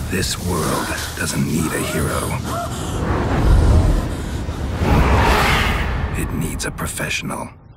This world doesn't need a hero. It needs a professional.